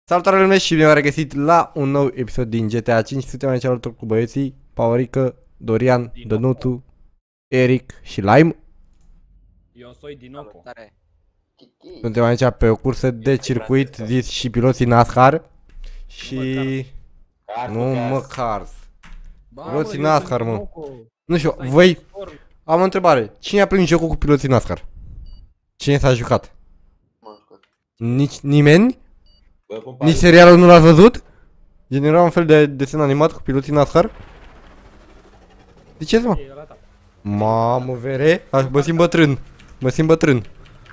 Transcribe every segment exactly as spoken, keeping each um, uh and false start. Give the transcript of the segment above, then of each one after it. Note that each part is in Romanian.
Salutare lume și bine v-am regăsit la un nou episod din G T A cinci. Suntem aici alături cu băieții Paurică, Dorian, Dănutu, Eric și Lime. Eu soy Dinoco. Suntem aici pe o cursă de circuit zis și piloții NASCAR. Și... nu mă cars. Piloții NASCAR, mă. Nu știu, voi... Am o întrebare. Cine a prins jocul cu piloții NASCAR? Cine s-a jucat? Nici nimeni? Nici serialul nu l-ați văzut? Gen era un fel de desen animat cu piloții NASCAR? De ce mă? Mamă, vere? Mă simt bătrân. Mă simt bătrân.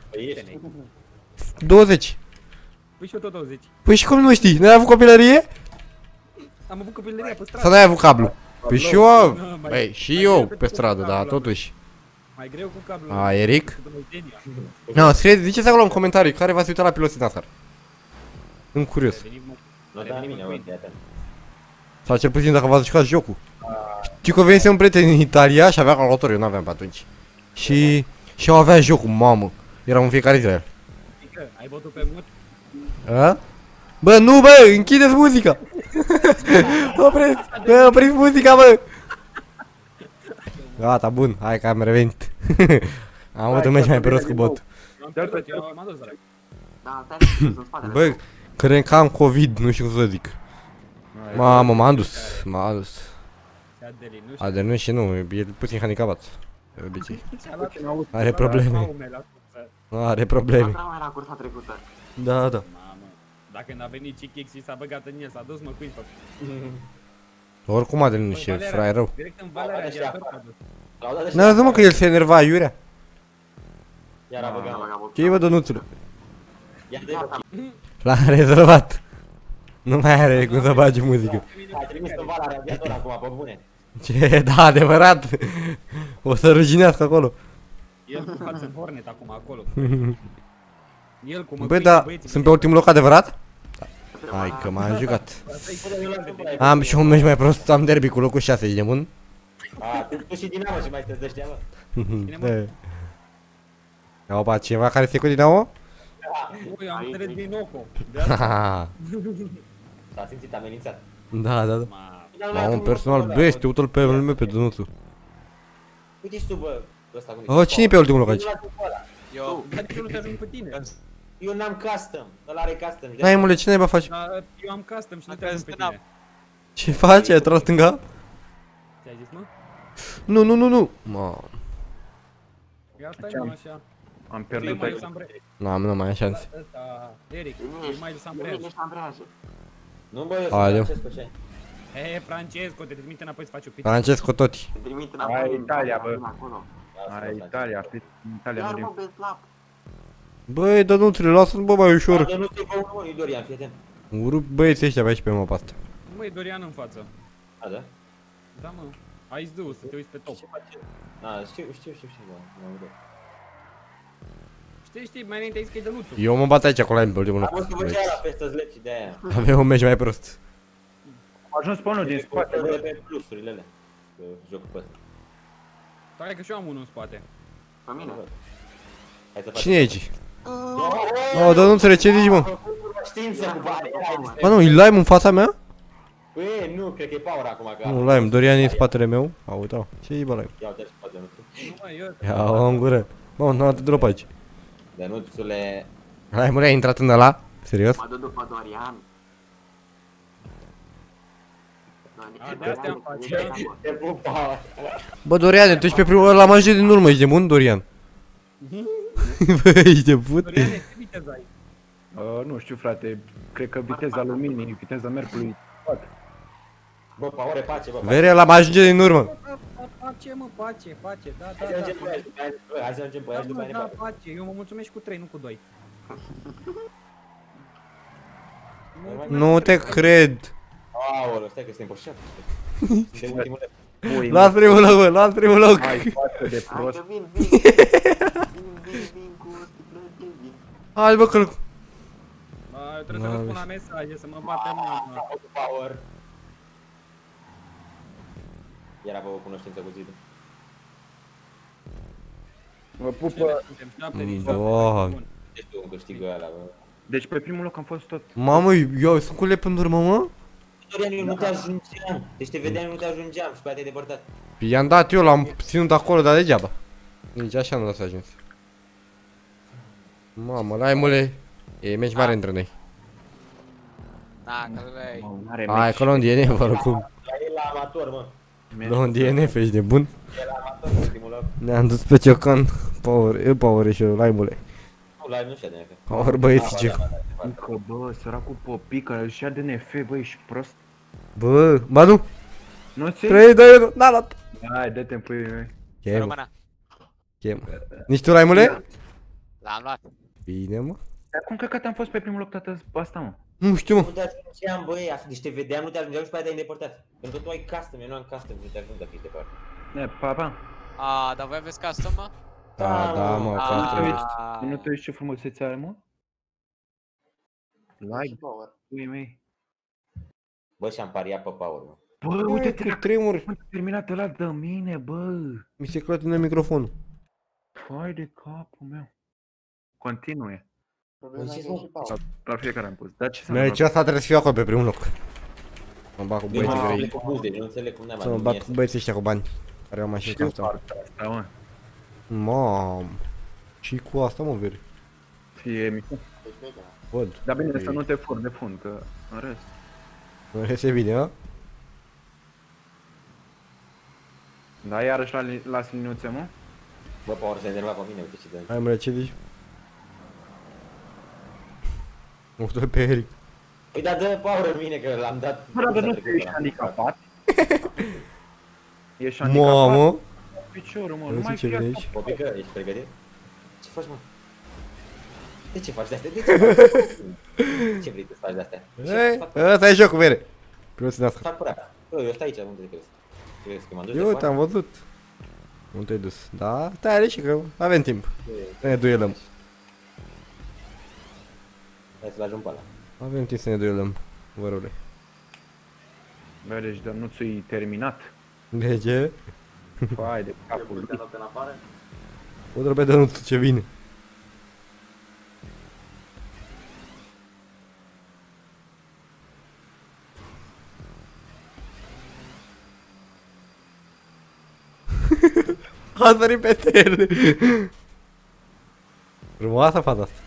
douăzeci. Păi și eu tot douăzeci. Păi și cum nu știi? N-ai avut copilărie? Am avut copilăria pe stradă. Sau n-ai avut cablu? Păi și eu, băi, și eu pe stradă, dar totuși. Mai greu cu cablu. A, Eric? Nu, scrieți, ziceți acolo în comentarii care v-ați uitat la piloții NASCAR. Sunt curios. Sau cel puțin dacă v-ați jucat jocul. Știu că venise un prieten în Italia și avea calculator, eu n-aveam pe atunci. Și... și eu avea jocul, mamă. Eram în fiecare zi la el. Ai bătut pe mut? A? Bă, nu bă, închideți muzica! Opriți, bă, opriți muzica, bă! Gata, bun, hai că am revenit. Am avut un meci mai pe rost cu botul. Bă, cred că am COVID, nu știu cum să zic. Mamă, m-am dus, m-am dus. Adelin și nu, e puțin handicapat. De obicei. Are probleme. Are probleme. Da, da. Dacă n-a venit Chichix și s-a băgat în el, s-a dus mă cuiți. Oricum Adelin și e fraie rău. Direct în Valea Radiator. N-a zis mă că el se enerva iurea. Ce-i bă, Dănuțule? L-a rezolvat. Nu mai are cum să bagi muzică. A trimis în Valea Radiator acum, pe bune. Ce, da, adevărat. O să ruginească acolo. El cu față Hornet acum acolo. El cu Băi, da, sunt pe ultimul loc adevărat? Hai că m-am jucat. Am și un meci mai prost, am derby cu locul șase, ești nebun? A, tu și Dinamo și mai sunteți de ăștia, mă. Da. Opa, cineva care se cu Dinamo? Ui, am înțeles Dinoco. S-a simțit amenințat. Da, da, da. Am un personal best, uite-l pe lume pe Dănuțu. Uite și tu, bă, ăsta cu Oh, cine e pe ultimul loc aici? Eu, dar de ce nu te ajung pe tine? Eu n-am custom, ăla are custom. Hai mule, ce naiba faci? Eu am custom și nu te ajung pe tine. Ce faci? Ai tras stânga? Ți-ai zis, mă? Nu, nu, nu, nu. Mă. Ia stai mă așa. Am pierdut aici. N-am, nu mai am șanse. Eric, e mai de Sambreaj. Nu bă, eu sunt Francesco, ce? He, Francesco, te trimite înapoi să faci o pizza. Francesco toti. Hai Italia, bă. Hai Italia, știi? Italia nu Băi, Dănuțule, lasă-l bă mai ușor. Dar nu te bă unul, Dorian, fii atent. Urât băieții ăștia pe aici pe mapa asta. Măi, Dorian în față. A, da? Da, mă. Ai zdu, să te uiți pe top. A, știu, știu, știu, știu, mă aud. Știi, știi, mai înainte ai zis că e Dănuțu. Eu mă bat aici cu Lime pe ultimul Am loc. văzut că făcea la festă zleci de aia. Avem un meci mai prost. Am ajuns pe unul din spate, bă. Pe plusurile alea. Că jocul pe ăsta. Tare că și eu am unul în spate. Pe mine? Cine e aici? Oh, Dănuțule, ce zici mă? Știință cu bani. Bă, nu, e Lime în fața mea? Băi, nu, cred că e Power acum. Nu, Lime, Dorian e în spatele meu. A, uite-o. Ce-i bă, Lime? Ia uite-l spate, nu știu. Nu, mă, eu... Ia-o în gură. Bă, nu te drop aici. Dănuțule... Lime, ai intrat în ăla? Serios? Mă duc după Dorian. A, de-astea în față. Te pup, Power. Bă, Dorian, tu ești pe primul la major din urmă, ești de bun, Dorian? Bă, ești de put? Dorian, ce viteză ai? Uh, nu știu, frate, cred că viteza luminii, viteza mercului, toate. Bă, Power, pace, bă. Vere, la major din urmă. Pace, mă, pace, pace, da, da, Hai să da. mergem pe aia, bă, hai să mergem pe aia și după aia ne Da, bate. pace, eu mă mulțumesc cu trei, nu cu doi. Nu te cred. Aoleu, stai că suntem pe șapte. Suntem ultimul de... Las primul loc, bă, las primul loc. Hai, față de Hai prost. că vin, vin. Vin, vin, vin cu o sticlă de vin. Hai, bă, că-l... Bă, trebuie să răspund la mesaje, să mă bată mama. Power. Era pe o cunoștință cu zidul. Mă pupă. Suntem șapte din Doamne. șapte. Deci tu un câștigă ăla, bă. Deci pe primul loc am fost tot. Mamă, eu sunt cu lep în urmă, mă? Dorian, eu nu te ajungeam. Deci te vedeam, eu nu te ajungeam și pe aia te-ai depărtat. I-am dat eu, l-am ținut acolo, dar degeaba. Nici așa nu l-ați ajuns. Mamă, lai mule, e meci mare între noi. Da, că lei. Mă, mare Hai, meci. că luăm D N F, oricum. La el la amator, mă. Luăm D N F, ești de bun? E la amator în ultimul loc. Ne-am dus pe Ciocan, Power, e Power și eu, lai mule. Nu, la el nu știa de N F. Power băieții ce. Încă, bă, săracul Popica, își ia D N F, bă, ești prost. Bă, ba nu, Nu ți? trei, doi, unu, n-a luat. Hai, dă-te în puii mei. Chem, Româna. chem. Nici tu, lai mule? L-am luat. Bine, mă. Dar cum căcat am fost pe primul loc toată asta, mă? Nu știu, mă. Nu te ajungeam, băi, asta, deci te vedeam, nu te ajungeam și pe aia te-ai îndepărtat. Pentru că tu ai custom, eu nu am custom, nu te ajung dacă ești departe. Ne, pa, pa. A, dar voi aveți custom, mă? Da, da, mă, Ah. asta ești. Nu te uiți ce frumusețe are, mă? Like, Power. puii mei. Bă, și-am pariat pe Power, mă. Bă, uite, Uite, tremur. a terminat ăla de mine, bă. Mi se clătină microfonul. Hai de capul meu. Continue. Problema Păi e ce că e să- și Power. La fiecare am pus. Dar ce să Merge, asta trebuie să fiu acolo pe primul loc. Mă bag cu Eu băieții nu grei. înțeleg cu buz, deci nu înțeleg cum n-am Să mă mai bag cu băieții ăștia cu bani. Care au mașini ca Știu asta. partea asta, mă. Mam. Și cu asta, mă, veri. Fie mică. Deci vedea. Văd. Dar bine să nu te furi de fund, că în rest. Mă iese bine, a? Da, iarăși la, las liniuțe, mă? Bă, Power s-a enervat pe mine, uite ce dă. Hai, mă, ce zici? Mă uită pe Eric. Păi da, dă Power în mine, că l-am dat... Bă, dar s-a nu trecut ești ăla. handicapat? Ești handicapat? Mamă! Piciorul, mă, Uite nu mai ce fi vine asta. aici. Popică, ești pregătit? Ce faci, mă? De ce faci de-astea? De ce faci? Ce vrei să faci de-astea? Ei, ăsta e jocul, vere. Piloții de asta. Fac părat. Bă, eu stai aici, unde te crezi? Crezi că m-am dus Eu departe? te-am văzut. Nu te-ai dus. Da, stai aici că avem timp. Să ne duelăm. Hai să-l ajung pe ăla. Avem timp să ne duelăm. Vă rog. Bă, deci dar nu ți-ai terminat. De ce? Hai de Eu capul putea lui. note în afară. O trebuie de nu ce vine. A sărit peste el. Frumoasă fata asta.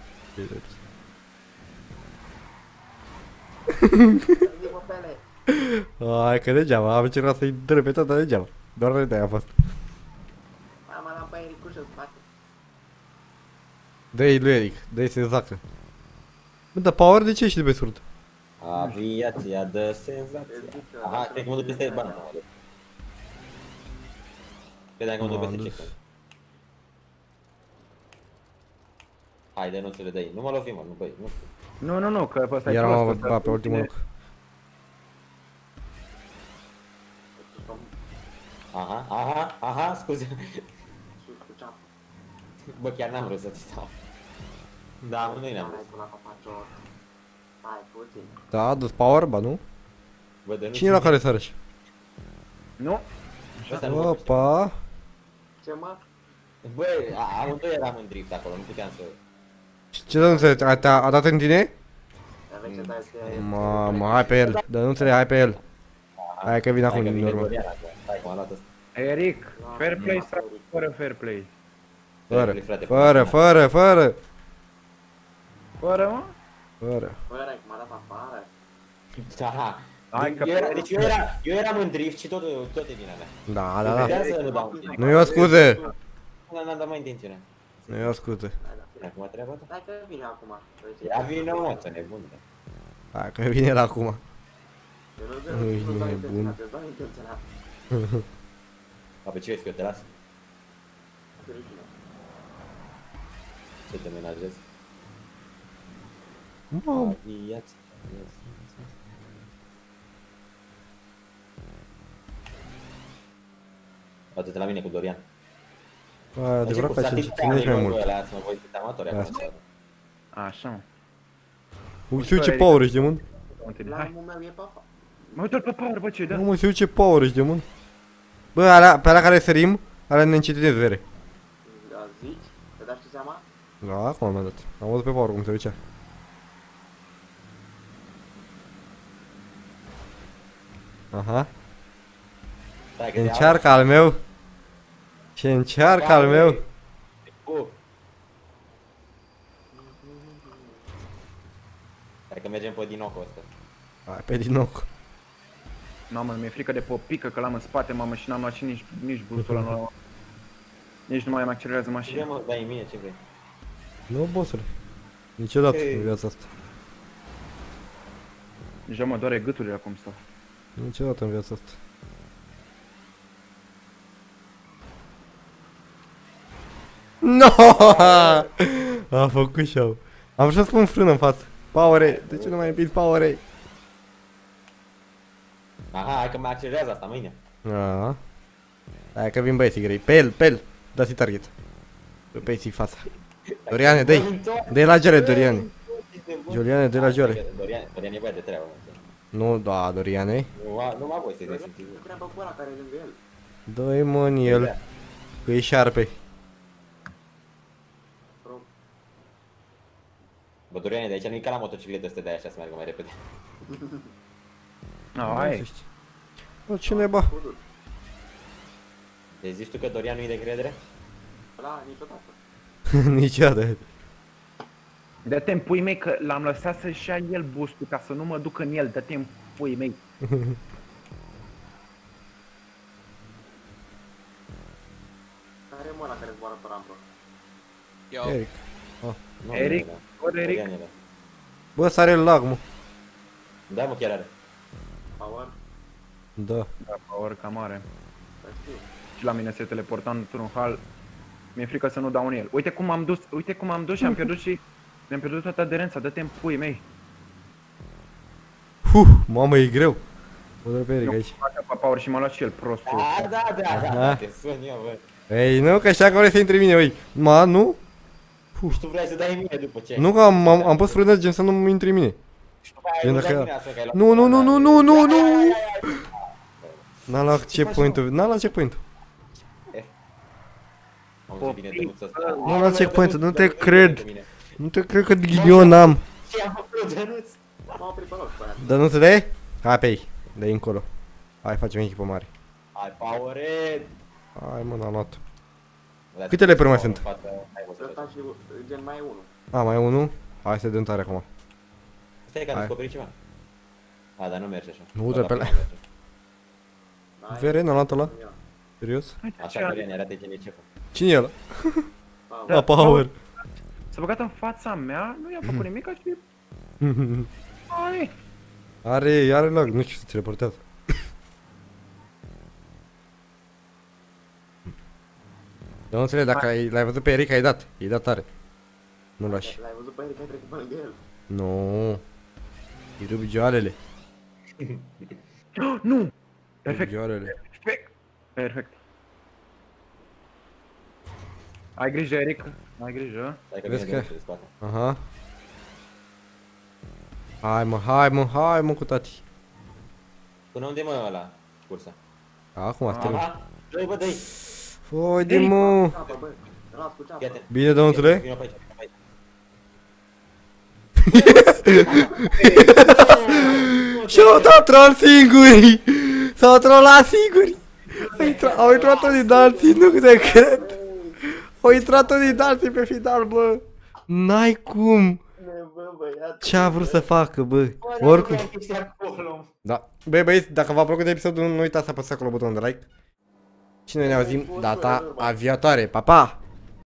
Vine-mă pe ele. Hai că degeaba, am încercat să-i dără pe toată degeaba. Doar de-aia a fost. Mai mă l-am pe Eric ușă în spate. Dă-i lui Eric, dă-i să zacă. Bă, dar Power de ce ești de pe scurt? Aviația dă senzația. Îți zic că- Aha, cred că mă duc peste bani. Credeam că mă duc M-am peste dus. checkpoint. Haide, nu ți le dai. Nu mă lovi, mă, nu băi, nu știu. Nu, nu, nu, că pe ăsta e Iar prost, m-am ăsta băgat pe cu ultimul tine- loc. Aha, aha, aha, scuze. Sus cu ceapă. Bă, chiar n-am vrut să-ți stau. Da, noi ne-am Hai vrut. până la papacior. Hai puțin. Da, a dus Power, ba nu? Bă, de nu Cine e la care sărăși? Nu? Ăsta nu vorbește. Opa! Ce mă? Bă, a- amândoi eram în drift acolo, nu puteam să... Ce să nu înțelegi? A, te-a a dat în tine? Aveți ce dai să... Mamă, hai pe el, dar nu înțeleg, hai pe el. Hai că vine acum Hai că din vine urmă. Dorian acum. Hai că m-a luat ăsta. Eric, fair play nu, sau fără fair play? Fără, Frate, fără, fără, fără. Fără, mă? Fără. Bă, Eric, m-a dat afară. Aha. Hai că Eu era, pe- deci eu, era, eu eram în drift și tot, tot e vina mea. Da, da, da. Vedeam să nu dau. Nu e o scuze. Nu n-am dat mai intențiune. Nu e o scuze. Hai, da, bine. Acum treaba ta. Hai că vine acum. Ia vină, mă, să nebun. Hai că vine el acum. Eu nu- Ui, nu dau nebun. intenționat, eu dau intenționat. A, pe ce vezi că eu te las? Fericire. Ce te menajezi? Mamă. Aviați. Uite-te la mine cu Dorian. Bă, adevărat că ce ținești mai mult. Ăla, să mă voi fi amatori acum. Asta. Așa, mă. Uite ce power ești de mult. Continui, hai. Lamul meu e pe afară. Mă uite-l pe Power, bă, ce-i da? Nu mă, știu ce power ești de mult. Bă, alea, pe alea care sărim, alea ne încetine vere. Da, zici? Te dați tu seama? Da, acum am dat. Am văzut pe power cum se ducea. Aha. Stai că te Încearcă al meu. Și încearcă al meu. Cu. Hai că mergem pe dinocul ăsta. Hai pe dinoc. Mamă, mi-e frică de popică că l-am în spate, mamă, și n-am luat și nici, nici boostul ăla, nu nici nu mai îmi accelerează Ce mașina. mă, dai mie, ce vrei? Nu, bossule. Niciodată Ei. în viața asta. Deja mă doare gâturile acum stau. Niciodată în viața asta. No! A făcut show. Am vrut să spun frână în față. Power-A. De ce nu mai împins Power-A? Aha, hai că mai accelerează asta mâine. Aha. Hai că vin băieții grei. Pe el, pe el. Dați-i target. Pe i fața. Doriane, dă-i. Dă-i la geare, Doriane. Juliane, dă-i la geare. Dorian, Dorian e băiat de treabă. Nu, da, Doriane. Nu, nu mă voi să-i dai simți. Treaba cu ăla care e lângă el. Dă-i mă în el. Că e șarpe. Bă, Doriane, de aici nu-i ca la motocicletă ăsta de aia așa să meargă mai repede. No, hai. Bă, ce neba? Deci zici tu că Dorian nu-i de încredere? Ăla niciodată. Niciodată. Dă-te-n pui mei că l-am lăsat să-și ia el boostul ca să nu mă duc în el, dă-te-n pui mei. Care e mă ăla care zboară pe rampă? Eu. Eric. Nu, Eric? nu, nu, Ori Eric? Dorian e, da. Bă, sare lag, mă. Da, mă, chiar are. Power? Da. Da, power cam mare. Să știu. Și la mine se teleporta într-un hal. Mi-e frică să nu dau în el. Uite cum am dus, uite cum am dus și am pierdut și... Mi-am pierdut toată aderența, dă-te-n pui mei. Huh, mamă, e greu. Mă dă pe Eric aici. Pe power și m-a luat și el prostul. Da, da, da, da, Aha. da, te sun eu, bă. Ei, nu, că așa că vrei să intri mine, ui. Ma, nu? Și tu vrei să dai mie după ce? Nu, că am, am, am pus frână gen să nu intri mine. Și după aia Gen nu dacă- dai mine asta, că ai luat- Nu, nu, nu, nu, nu, nu, nu! Ia, ia, ia, ia. N-a luat checkpoint-ul, n-a luat checkpoint-ul. Am zis bine dănuțul ăsta. Nu la checkpoint-ul, nu te cred. Nu te cred că ghinion am. Ce am făcut, dănuț? M-am oprit pe loc pe aia. Dar nu se dai? Hai pe ei, dă-i încolo. Hai, facem echipă mare. Hai, Power-Ed! Hai, mă, n-am luat. Câte lepuri mai sunt? Ăsta și gen mai e unul. A, mai e unul? Hai să dăm tare acum. Stai că am Hai. descoperit ceva. A, dar nu merge așa. Nu, dă pe la- N-ai? Vere, n-a luat ăla? Ia. Serios? Așa, Dorian, arată cine e șeful. Cine e ăla? Power. La Power. S-a băgat în fața mea, nu i-a făcut nimic și... Hai! Are, are lag, nu știu, se teleportează. Eu nu înțeleg, dacă ai- l-ai văzut pe Eric, ai dat. I-ai dat tare. Nu lași. L-ai văzut pe Eric că ai trecut pe lângă el. Nu. Îi rup joalele. Nu! Rup Perfect, joalele. perfect! Perfect. Ai grijă, Eric. Ai grijă. Stai că Vezi vine că- dănuțul de spate. Aha. Hai mă, hai mă, hai mă cu tati. Până unde e, mă, ăla? Cursa. Acum, stai. Aha! Dă-i, bă, dă-i! Foi de mă. Ceapă, bă. Ras cu ceapă. Ia-te. Bine, domnule? Vino pe aici, vino pe aici. Și-au dat troll singuri! S-au trollat singuri! Au intrat- Au intrat unii de alții, nu te cred! Au intrat unii de alții pe final, bă! N-ai cum! Bă, băiat. Ce a vrut să facă, bă? Oricum. Bă, ești acolo. Da. Băi, băieți, dacă v-a plăcut episodul, nu uitați să apăsați acolo butonul de like. Și noi ne auzim data aviatoare. Pa, pa!